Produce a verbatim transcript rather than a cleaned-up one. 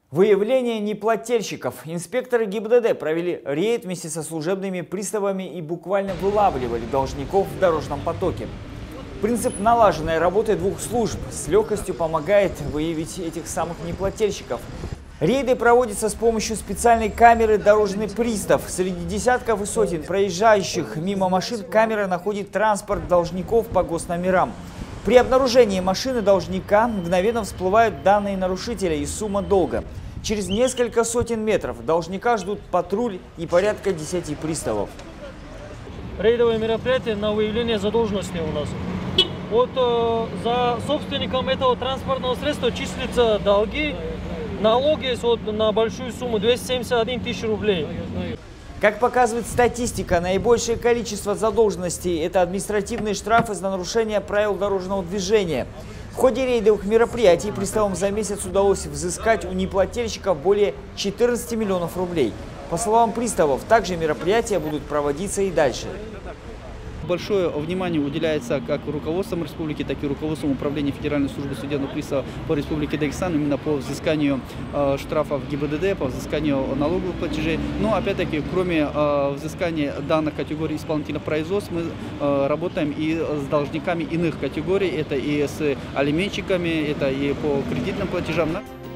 Выявление неплательщиков. Инспекторы ГИБДД провели рейд вместе со служебными приставами и буквально вылавливали должников в дорожном потоке. Принцип налаженной работы двух служб с легкостью помогает выявить этих самых неплательщиков. Рейды проводятся с помощью специальной камеры «Дорожный пристав». Среди десятков и сотен проезжающих мимо машин камера находит транспорт должников по госномерам. При обнаружении машины должника мгновенно всплывают данные нарушителя и сумма долга. Через несколько сотен метров должника ждут патруль и порядка десяти приставов. Рейдовые мероприятия на выявление задолженности у нас. Вот э, за собственником этого транспортного средства числятся долги, налоги вот, на большую сумму двести семьдесят одна тысяча рублей. Как показывает статистика, наибольшее количество задолженностей – это административные штрафы за нарушение правил дорожного движения. В ходе рейдовых мероприятий приставам за месяц удалось взыскать у неплательщиков более четырнадцати миллионов рублей. По словам приставов, также мероприятия будут проводиться и дальше. Большое внимание уделяется как руководством республики, так и руководством управления Федеральной службы судебных приставов по Республике Дагестан именно по взысканию э, штрафов ГИБДД, по взысканию налоговых платежей. Но опять-таки, кроме э, взыскания данных категорий исполнительных производств, мы э, работаем и с должниками иных категорий. Это и с алименщиками, это и по кредитным платежам.